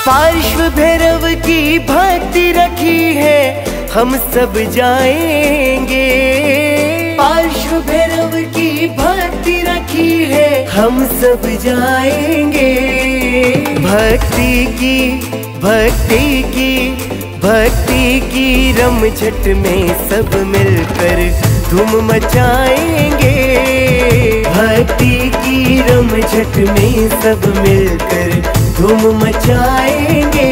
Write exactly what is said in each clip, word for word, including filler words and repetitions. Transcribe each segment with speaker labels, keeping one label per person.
Speaker 1: पार्श्व भैरव की भक्ति रखी है, हम सब जाएंगे। पार्श्व भैरव की भक्ति रखी है, हम सब जाएंगे। भक्ति की भक्ति की भक्ति की रमझट में सब मिलकर धूम मचाएंगे। भक्ति की रमझट में सब मिलकर धूम मचाएंगे।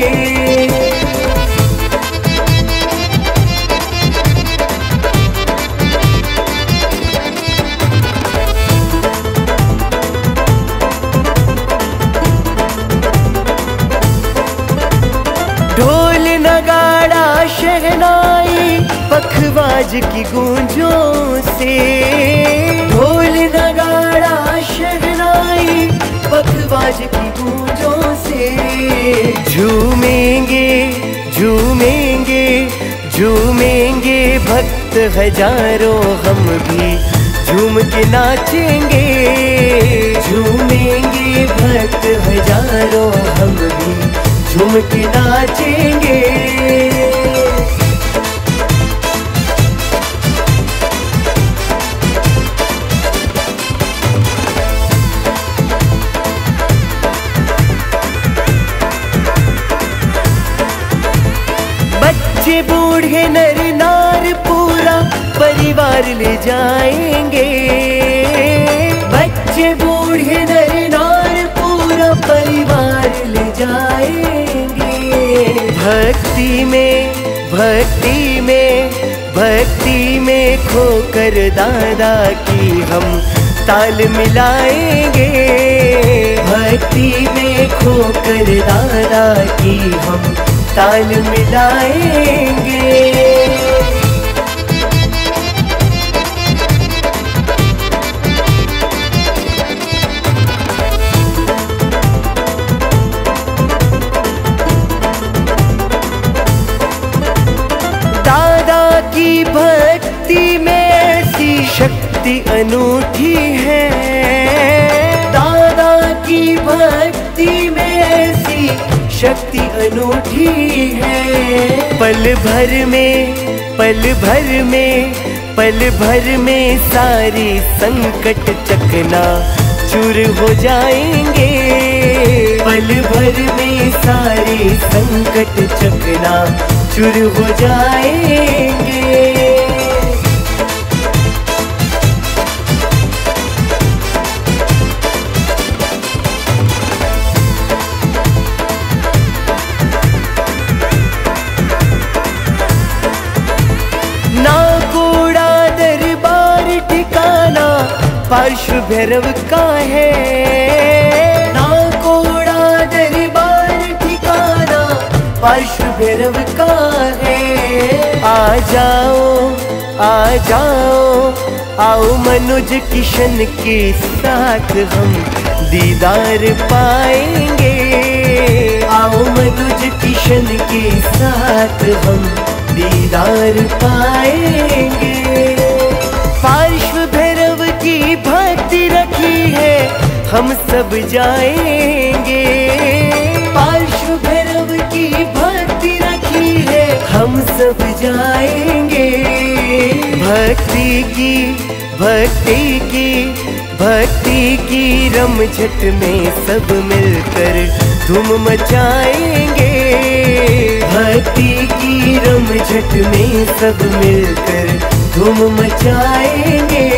Speaker 1: ढोल नगाड़ा शहनाई पखवाज की गूंजों से, ढोल नगाड़ा शहनाई पखवाज की गूंजों से झूमेंगे झूमेंगे झूमेंगे भक्त हजारों, हम भी झूम के नाचेंगे। झूमेंगे भक्त हजारों, हम भी झूम के नाचेंगे। बच्चे बूढ़े नर नार पूरा परिवार ले जाएंगे। बच्चे बूढ़े नर नार पूरा परिवार ले जाएंगे। भक्ति में भक्ति में भक्ति में खोकर दादा की हम ताल मिलाएंगे। भक्ति में खोकर दादा की हम ताल मिलाएंगे। दादा की भक्ति में ऐसी शक्ति अनूठी है। दादा की भक्ति में ऐसी शक्ति अनूठी है। पल भर में पल भर में पल भर में सारी संकट चकना चूर हो जाएंगे। पल भर में सारी संकट चकना चूर हो जाएंगे। पार्श्व भैरव का है, ना कोड़ा दरबार ठिकाना पार्श्व भैरव का है। आ जाओ आ जाओ आओ मनुज किशन के साथ हम दीदार पाएंगे। आओ मनुज किशन के साथ हम दीदार पाएंगे। पार्श्व भैरव की भक्ति रखी है, हम सब जाएंगे। पार्श्व भैरव की भक्ति रखी है, हम सब जाएंगे। भक्ति की भक्ति की भक्ति की रमझट में सब मिलकर धूम मचाएंगे। भक्ति की रमझट में सब मिलकर धूम मचाएंगे।